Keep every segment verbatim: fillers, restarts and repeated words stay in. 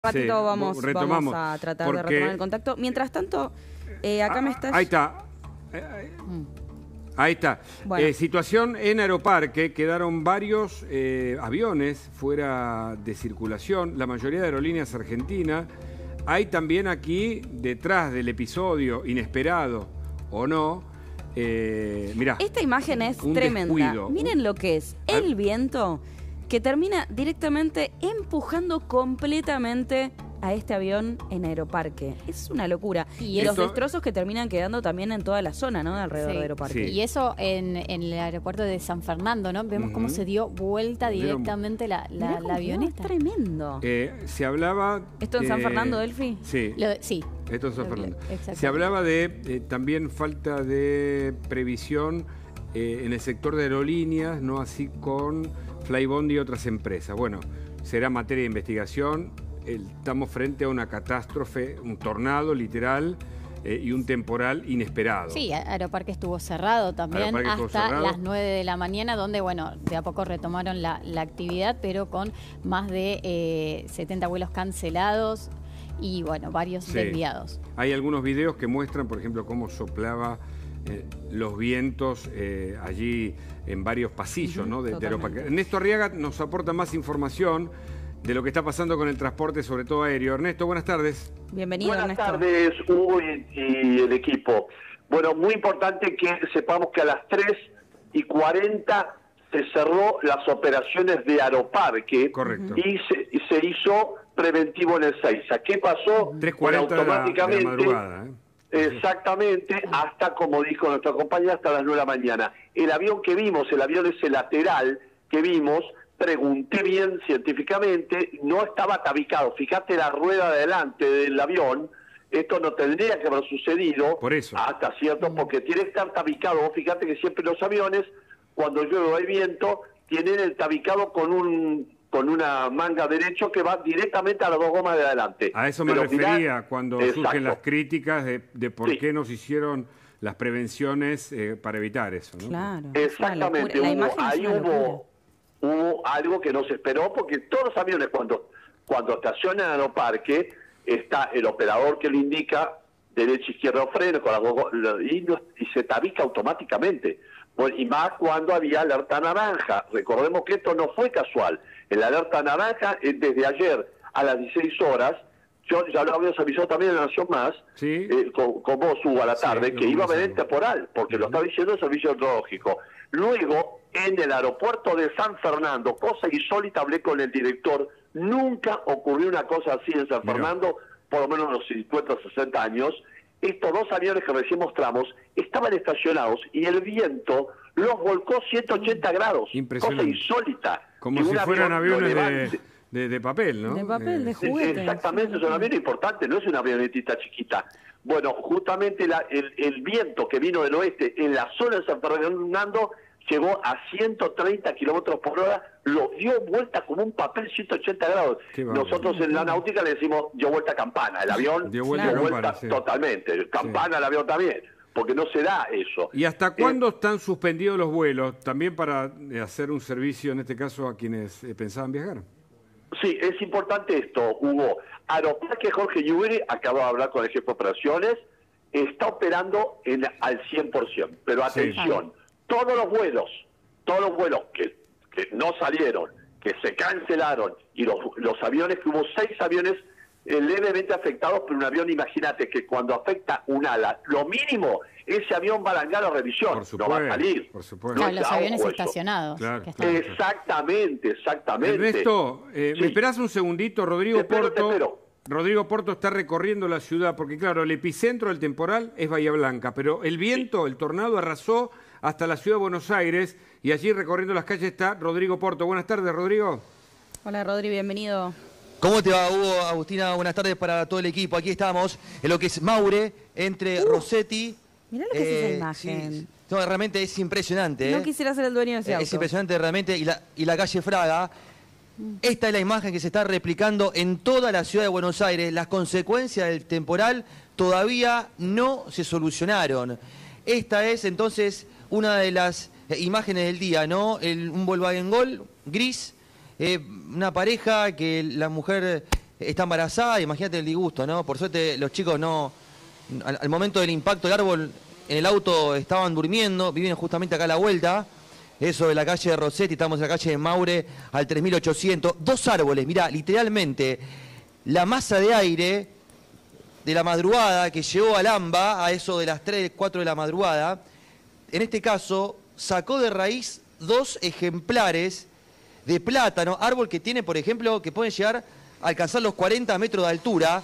ratito sí, vamos, retomamos, vamos a tratar porque, de retomar el contacto. Mientras tanto, eh, acá ah, me estás... Ahí está. Mm. Ahí está. Bueno. Eh, situación en Aeroparque. Quedaron varios eh, aviones fuera de circulación, la mayoría de aerolíneas argentinas. Hay también aquí, detrás del episodio, inesperado o no, eh, mirá. Esta imagen es un tremenda. descuido. Miren lo que es el viento que termina directamente empujando completamente a este avión en Aeroparque. Es una locura. Y esto... los destrozos que terminan quedando también en toda la zona, ¿no? Alrededor sí, de Aeroparque. Sí. Y eso en, en el aeropuerto de San Fernando, ¿no? Vemos uh-huh. cómo se dio vuelta directamente la, la, la avioneta. Es tremendo. Eh, se hablaba... ¿Esto en eh, San Fernando, Delphi? Sí. Lo, sí. Esto en San Fernando. Se hablaba de eh, también falta de previsión eh, en el sector de aerolíneas, no así con Flybondi y otras empresas. Bueno, será materia de investigación. Estamos frente a una catástrofe, un tornado literal eh, y un temporal inesperado. Sí, Aeroparque estuvo cerrado también estuvo hasta cerrado. las nueve de la mañana, donde, bueno, de a poco retomaron la, la actividad, pero con más de eh, setenta vuelos cancelados y, bueno, varios sí. desviados. Hay algunos videos que muestran, por ejemplo, cómo soplaba eh, los vientos eh, allí en varios pasillos, uh-huh, ¿no? de, de Aeroparque. Ernesto Arriaga nos aporta más información de lo que está pasando con el transporte, sobre todo aéreo. Ernesto, buenas tardes. Bienvenido, buenas Ernesto. Buenas tardes, Hugo y, y el equipo. Bueno, muy importante que sepamos que a las tres y cuarenta se cerró las operaciones de Aeroparque. Correcto. Y se, y se hizo preventivo en el Ezeiza. ¿Qué pasó? tres cuarenta bueno, automáticamente, de la, de la madrugada, ¿eh? Exactamente, hasta, como dijo nuestra compañera, hasta las nueve de la mañana. El avión que vimos, el avión ese lateral que vimos, pregunté bien científicamente, no estaba tabicado. Fíjate la rueda de adelante del avión, esto no tendría que haber sucedido. Por eso. Hasta cierto, porque tiene que estar tabicado. Vos fíjate que siempre los aviones, cuando llueve o hay viento, tienen el tabicado con un con una manga derecho que va directamente a las dos gomas de adelante. A eso me Pero refería mirá, cuando exacto. surgen las críticas de, de por sí. qué nos hicieron las prevenciones eh, para evitar eso, ¿no? Claro. Exactamente. Hubo, ahí hubo, hubo algo que no se esperó, porque todos los aviones cuando, cuando estacionan en Aeroparque, está el operador que le indica derecha, izquierda o freno, con las y, y se tabica automáticamente. Bueno, y más cuando había alerta naranja. Recordemos que esto no fue casual. El alerta naranja, desde ayer a las dieciséis horas, yo ya lo habíamos avisado también en la Nación Más, ¿sí? eh, con, con vos, Hugo, a la tarde, sí, que iba a haber temporal, porque uh-huh. lo está diciendo el servicio meteorológico. Luego, en el aeropuerto de San Fernando, cosa insólita, hablé con el director, nunca ocurrió una cosa así en San Fernando, Mira. por lo menos en los cincuenta o sesenta años. Estos dos aviones que recién mostramos estaban estacionados y el viento los volcó ciento ochenta grados. Impresionante. Cosa insólita. Como si fueran aviones de, de, de papel, ¿no? De papel, de eh, juguete. Exactamente, es un avión importante, no es una avionetita chiquita. Bueno, justamente la, el, el viento que vino del oeste en la zona de San Fernando llegó a ciento treinta kilómetros por hora, lo dio vuelta como un papel ciento ochenta grados. Nosotros en la náutica le decimos dio vuelta campana, el avión dio vuelta, dio claro. vuelta sí. totalmente, campana sí. el avión también, porque no se da eso. ¿Y hasta cuándo eh, están suspendidos los vuelos? También para hacer un servicio, en este caso, a quienes eh, pensaban viajar. Sí, es importante esto, Hugo. Aeroparque Jorge Newbery, acabo de hablar con el jefe de operaciones, está operando en, al cien por ciento, pero atención, sí. todos los vuelos, todos los vuelos que, que no salieron, que se cancelaron, y los, los aviones, que hubo seis aviones eh, levemente afectados por un avión, imagínate que cuando afecta un ala, lo mínimo, ese avión va a largar a revisión, por supuesto, no va a salir. Por supuesto. Claro, no los aviones eso. estacionados. Claro, que claro. Exactamente, exactamente. Ernesto, eh, sí. ¿me esperás un segundito? Rodrigo te espero, Porto. Te espero. Rodrigo Porto está recorriendo la ciudad, porque claro, el epicentro del temporal es Bahía Blanca, pero el viento, el tornado arrasó hasta la ciudad de Buenos Aires, y allí recorriendo las calles está Rodrigo Porto. Buenas tardes, Rodrigo. Hola, Rodri, bienvenido. ¿Cómo te va, Hugo? Agustina, buenas tardes para todo el equipo. Aquí estamos en lo que es Maure, entre uh, Rossetti. Mirá lo que eh, es esa imagen. Sí, no, realmente es impresionante. No ¿eh? quisiera ser el dueño de ese auto. Es impresionante realmente. Y la, y la calle Fraga. Esta es la imagen que se está replicando en toda la ciudad de Buenos Aires. Las consecuencias del temporal todavía no se solucionaron. Esta es entonces una de las imágenes del día, ¿no? El, un Volkswagen Gol gris, eh, una pareja que la mujer está embarazada, imagínate el disgusto, ¿no? Por suerte los chicos no, al, al momento del impacto del árbol, en el auto estaban durmiendo, viven justamente acá a la vuelta, eso de la calle de Rossetti, estamos en la calle de Maure, al tres mil ochocientos, dos árboles, mirá, literalmente, la masa de aire de la madrugada que llegó al AMBA, a eso de las tres, cuatro de la madrugada, en este caso, sacó de raíz dos ejemplares de plátano, árbol que tiene, por ejemplo, que puede llegar a alcanzar los cuarenta metros de altura,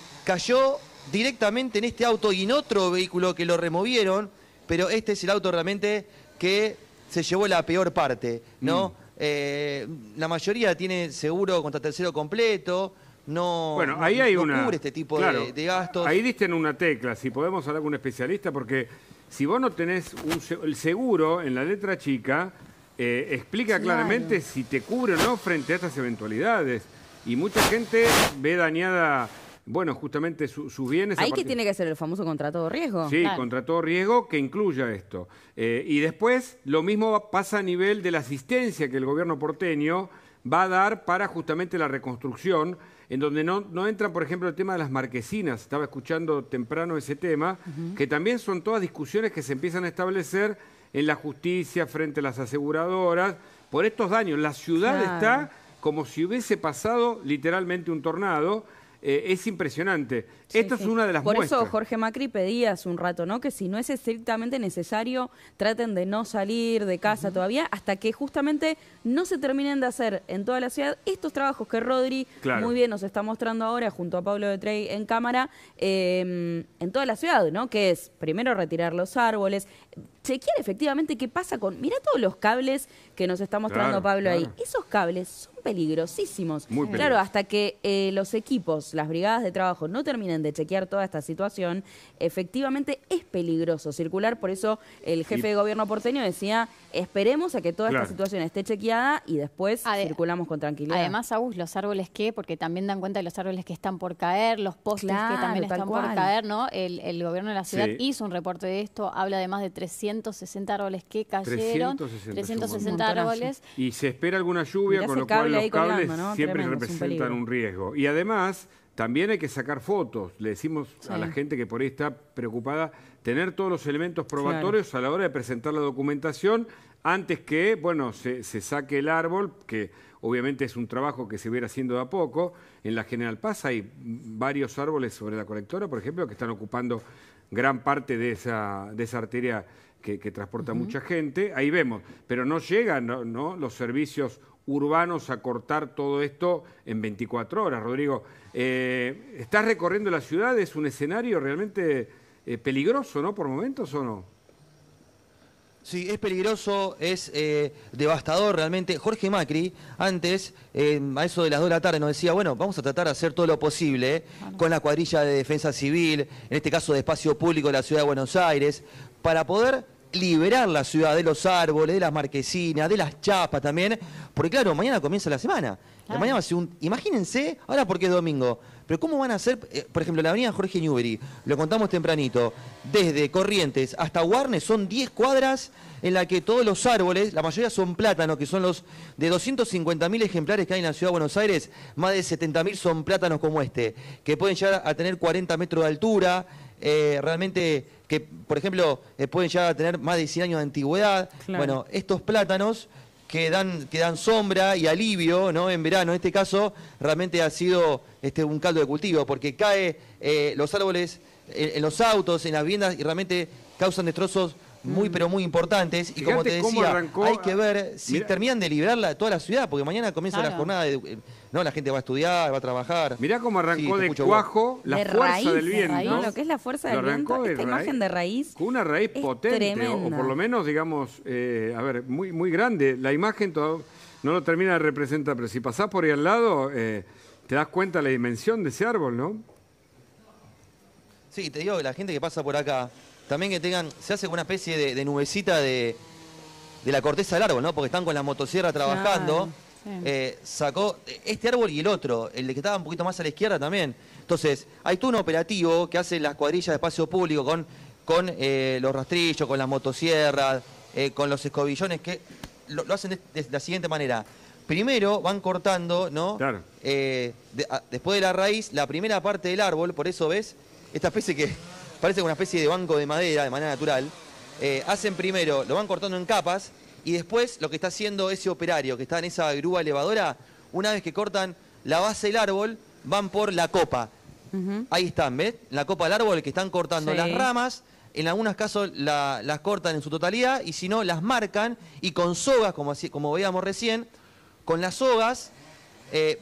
cayó directamente en este auto y en otro vehículo que lo removieron, pero este es el auto realmente que se llevó la peor parte, ¿no? Mm. Eh, la mayoría tiene seguro contra tercero completo, no, bueno, no, ahí hay no una, cubre este tipo claro, de, de gastos. Ahí diste en una tecla, si podemos hablar con un especialista, porque si vos no tenés un, el seguro en la letra chica, eh, explica claro. claramente si te cubre o no frente a estas eventualidades. Y mucha gente ve dañada, bueno, justamente su, sus bienes. Ahí que tiene que ser el famoso contrato de riesgo. Sí, claro. contrato de riesgo que incluya esto. Eh, y después lo mismo pasa a nivel de la asistencia que el gobierno porteño va a dar para justamente la reconstrucción, en donde no, no entra, por ejemplo, el tema de las marquesinas. Estaba escuchando temprano ese tema, uh-huh. que también son todas discusiones que se empiezan a establecer en la justicia frente a las aseguradoras por estos daños. La ciudad claro. está como si hubiese pasado literalmente un tornado. Eh, es impresionante. Sí, Esto sí. es una de las Por muestras. Por eso Jorge Macri pedía hace un rato, ¿no? Que si no es estrictamente necesario, traten de no salir de casa uh-huh. todavía, hasta que justamente no se terminen de hacer en toda la ciudad estos trabajos que Rodri claro. muy bien nos está mostrando ahora junto a Pablo de Trey en cámara, eh, en toda la ciudad, ¿no? Que es primero retirar los árboles, chequear efectivamente qué pasa con... Mirá todos los cables que nos está mostrando claro, Pablo claro. ahí. Esos cables son peligrosísimos. Muy claro, hasta que eh, los equipos, las brigadas de trabajo no terminen de chequear toda esta situación, efectivamente es peligroso circular. Por eso el jefe y... de gobierno porteño decía, esperemos a que toda claro. esta situación esté chequeada y después Ade circulamos con tranquilidad. Además, Agus, los árboles que, porque también dan cuenta de los árboles que están por caer, los postes claro, que también están cual. por caer, ¿no? El, el gobierno de la ciudad sí. hizo un reporte de esto, habla de más de trescientos sesenta árboles que cayeron. trescientos sesenta árboles. Y se espera alguna lluvia, Mirá con lo cual los cables colgando, ¿no? siempre Tremendo, representan un, un riesgo. Y además, también hay que sacar fotos. Le decimos sí. a la gente que por ahí está preocupada, tener todos los elementos probatorios claro. a la hora de presentar la documentación antes que, bueno, se, se saque el árbol, que obviamente es un trabajo que se viene haciendo de a poco. En la General Paz hay varios árboles sobre la colectora, por ejemplo, que están ocupando gran parte de esa, de esa arteria que, que transporta uh-huh. mucha gente. Ahí vemos, pero no llegan ¿no? ¿no? los servicios urbanos a cortar todo esto en veinticuatro horas, Rodrigo. Eh, ¿Estás recorriendo la ciudad? ¿Es un escenario realmente eh, peligroso, ¿no? Por momentos, ¿o no? Sí, es peligroso, es eh, devastador realmente. Jorge Macri, antes, eh, a eso de las dos de la tarde, nos decía, bueno, vamos a tratar de hacer todo lo posible eh, bueno. con la cuadrilla de defensa civil, en este caso de espacio público de la ciudad de Buenos Aires, para poder liberar la ciudad de los árboles, de las marquesinas, de las chapas también, porque claro, mañana comienza la semana. Claro. Mañana va a ser un... Imagínense, ahora porque es domingo, pero ¿cómo van a hacer, eh, por ejemplo, la avenida Jorge Newbery, lo contamos tempranito, desde Corrientes hasta Warnes son diez cuadras en la que todos los árboles, la mayoría son plátanos, que son los de doscientos cincuenta mil ejemplares que hay en la ciudad de Buenos Aires, más de setenta mil son plátanos como este, que pueden llegar a tener cuarenta metros de altura, eh, realmente que, por ejemplo, eh, pueden llegar a tener más de cien años de antigüedad. Claro. Bueno, estos plátanos que dan, que dan sombra y alivio, ¿no? En verano, en este caso, realmente ha sido este, un caldo de cultivo, porque cae eh, los árboles en, en los autos, en las viviendas, y realmente causan destrozos muy, pero muy importantes. Y como te decía, arrancó, hay que ver si mira, terminan de liberar la, toda la ciudad, porque mañana comienza claro. la jornada de... No, la gente va a estudiar, va a trabajar. Mirá cómo arrancó sí, de cuajo la de fuerza raíz, del viento. De raíz, lo que es la fuerza del viento, esta de imagen de raíz. Con una raíz potente, o, o por lo menos, digamos, eh, a ver, muy, muy grande. La imagen todo, no lo termina de representar, pero si pasás por ahí al lado, eh, te das cuenta de la dimensión de ese árbol, ¿no? Sí, te digo que la gente que pasa por acá, también que tengan, se hace una especie de, de nubecita de, de la corteza del árbol, ¿no? Porque están con la motosierra trabajando. Claro. Sí. Eh, sacó este árbol y el otro, el de que estaba un poquito más a la izquierda también. Entonces, hay todo un operativo que hace las cuadrillas de espacio público con, con eh, los rastrillos, con las motosierras, eh, con los escobillones, que lo, lo hacen de, de la siguiente manera. primero van cortando, ¿no? Claro. Eh, de, a, después de la raíz, la primera parte del árbol, por eso ves, esta especie que parece una especie de banco de madera de manera natural, eh, hacen primero, lo van cortando en capas, y después lo que está haciendo ese operario que está en esa grúa elevadora, una vez que cortan la base del árbol, van por la copa. Uh-huh. Ahí están, ¿ves? La copa del árbol que están cortando sí. las ramas. En algunos casos la, las cortan en su totalidad y si no las marcan y con sogas, como, así, como veíamos recién, con las sogas eh,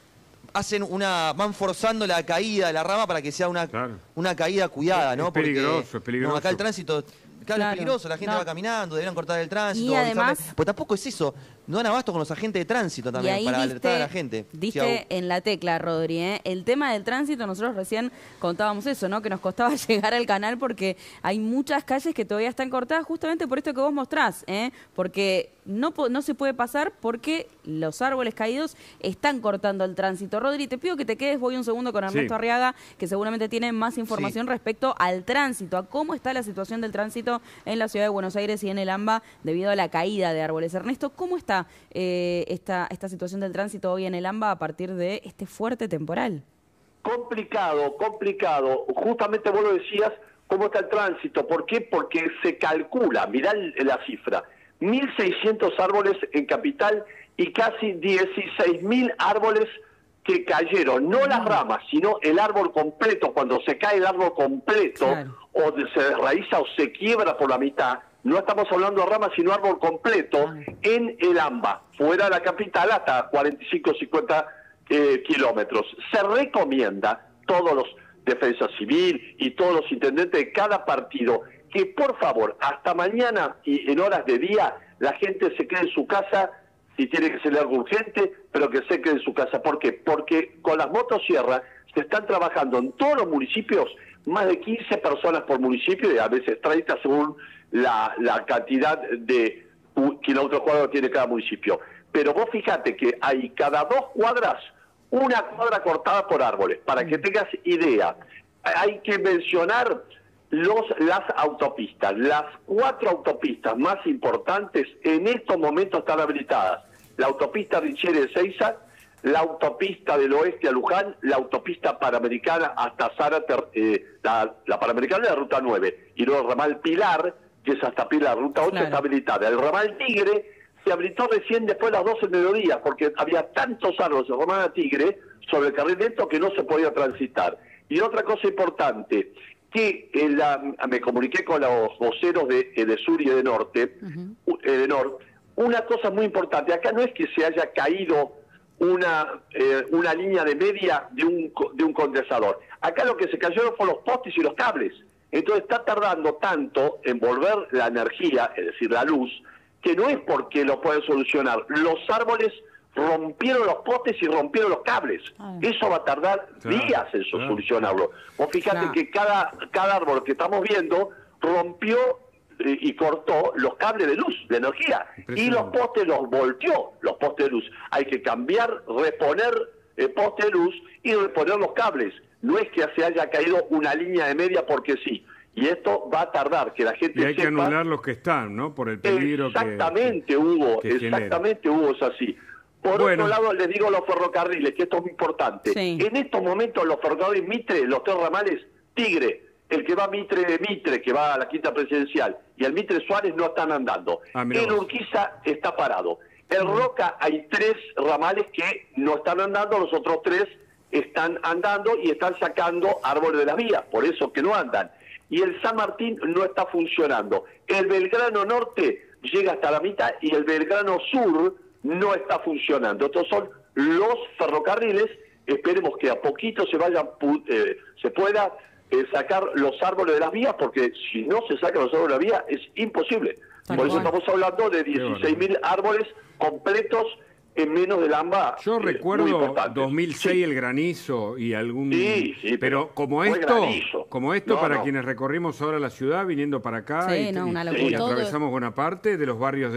hacen una, van forzando la caída de la rama para que sea una, claro. una caída cuidada, ¿no? Es peligroso, Porque, es peligroso. No, acá el tránsito, claro, claro. es peligroso, la gente no. va caminando, deberían cortar el tránsito. Y además, pues tampoco es eso, no dan abasto con los agentes de tránsito también para diste, alertar a la gente. Diste sí, en la tecla, Rodri, ¿eh? El tema del tránsito, nosotros recién contábamos eso, ¿no? Que nos costaba llegar al canal porque hay muchas calles que todavía están cortadas justamente por esto que vos mostrás, ¿eh? Porque no, no se puede pasar porque los árboles caídos están cortando el tránsito. Rodri, te pido que te quedes, voy un segundo con Ernesto sí. Arriaga, que seguramente tiene más información sí. respecto al tránsito, a cómo está la situación del tránsito en la ciudad de Buenos Aires y en el AMBA debido a la caída de árboles. Ernesto, ¿cómo está eh, esta, esta situación del tránsito hoy en el AMBA a partir de este fuerte temporal? Complicado, complicado. Justamente vos lo decías, ¿cómo está el tránsito? ¿Por qué? Porque se calcula, mirá la cifra, mil seiscientos árboles en Capital y casi dieciséis mil árboles que cayeron, no las ramas, sino el árbol completo. Cuando se cae el árbol completo, claro. o se desraíza o se quiebra por la mitad, no estamos hablando de ramas, sino árbol completo, ah. en el AMBA, fuera de la capital hasta cuarenta y cinco, cincuenta eh, kilómetros. Se recomienda, todos los defensa civil y todos los intendentes de cada partido, que por favor, hasta mañana y en horas de día, la gente se quede en su casa, si tiene que ser algo urgente, pero que se quede en su casa. ¿Por qué? Porque con las motosierras se están trabajando en todos los municipios, más de quince personas por municipio, y a veces treinta según la, la cantidad de kilómetros cuadrados tiene cada municipio. Pero vos fíjate que hay cada dos cuadras, una cuadra cortada por árboles, para que tengas idea. Hay que mencionar los, las autopistas. Las cuatro autopistas más importantes en estos momentos están habilitadas. La autopista Richieri de Seiza, la autopista del oeste a Luján, la autopista panamericana hasta Zárate, eh, la, la panamericana de la ruta nueve, y luego el ramal Pilar, que es hasta Pilar, la ruta ocho, claro. está habilitada. El ramal Tigre se habilitó recién después de las doce del mediodía, porque había tantos árboles en ramal Tigre sobre el carril lento que no se podía transitar. Y otra cosa importante, que en la, me comuniqué con los voceros de, de sur y de norte, uh-huh. de norte, una cosa muy importante, acá no es que se haya caído una, eh, una línea de media de un, de un condensador, acá lo que se cayeron fueron los postes y los cables, entonces está tardando tanto en volver la energía, es decir, la luz, que no es porque lo pueden solucionar, los árboles rompieron los postes y rompieron los cables. Ay. Eso va a tardar claro, días en claro. solucionarlo. Vos fíjate claro. que cada, cada árbol que estamos viendo rompió eh, y cortó los cables de luz, de energía, y los postes los volteó, los postes de luz. Hay que cambiar, reponer el eh, poste de luz y reponer los cables. No es que se haya caído una línea de media porque sí. Y esto va a tardar, que la gente Y hay sepa, que anular los que están, ¿no? Por el peligro exactamente, que, Hugo, que exactamente, genera. Hugo, es así. Por bueno. otro lado, les digo los ferrocarriles, que esto es muy importante. Sí. En estos momentos los ferrocarriles Mitre, los tres ramales Tigre, el que va a Mitre de Mitre, que va a la Quinta Presidencial, y el Mitre Suárez no están andando. Ah, el Urquiza está parado. El Roca hay tres ramales que no están andando, los otros tres están andando y están sacando árboles de las vías, por eso que no andan. Y el San Martín no está funcionando. El Belgrano Norte llega hasta la mitad y el Belgrano Sur no está funcionando. Estos son los ferrocarriles. Esperemos que a poquito se vayan, eh, se pueda eh, sacar los árboles de las vías, porque si no se sacan los árboles de la vía es imposible. Tal Por eso cual. estamos hablando de dieciséis mil árboles completos en menos del AMBA. Yo eh, recuerdo dos mil seis sí. el granizo y algún... Sí, sí, pero, pero como esto, granizo. como esto no, para no. quienes recorrimos ahora la ciudad, viniendo para acá sí, y, no, una y, y atravesamos buena parte de los barrios de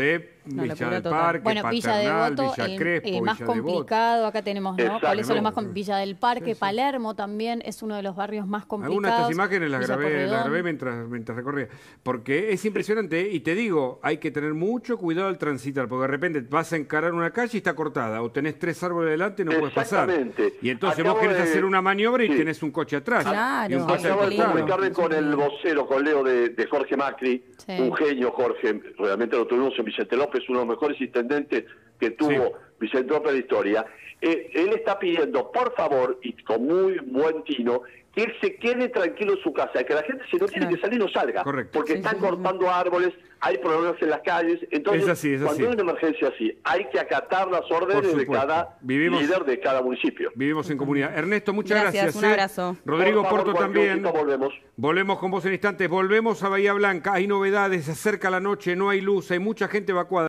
No, Villa del Parque, bueno, Villa Devoto, Villa el, Crespo, el más Villa complicado, Devoto. acá tenemos, ¿no? ¿Cuáles son los más complicados? Villa del Parque, sí, sí. Palermo también es uno de los barrios más complicados. Algunas de estas imágenes las grabé, las grabé mientras, mientras recorría, porque es impresionante, y te digo, hay que tener mucho cuidado al transitar, porque de repente vas a encarar una calle y está cortada, o tenés tres árboles delante y no puedes pasar. Y entonces Acabo vos querés de... hacer una maniobra y sí. tenés un coche atrás. Claro. Y un coche Acabo de comunicarme con el vocero, con Leo de, de Jorge Macri, sí. un genio Jorge, realmente lo tuvimos en Vicente López, uno de los mejores intendentes que tuvo sí. Vicente López de historia. Eh, él está pidiendo, por favor, y con muy buen tino, que él se quede tranquilo en su casa, que la gente si no tiene claro. que salir no salga, Correcto. porque sí, están sí, cortando sí. árboles, hay problemas en las calles, entonces es así, es cuando así. hay una emergencia así, hay que acatar las órdenes de cada Vivimos, líder de cada municipio. Vivimos en comunidad. Ernesto, muchas gracias. gracias un abrazo. Eh. Rodrigo favor, Porto también. Volvemos. Volvemos con vos en instantes. Volvemos a Bahía Blanca. Hay novedades, se acerca la noche, no hay luz, hay mucha gente evacuada.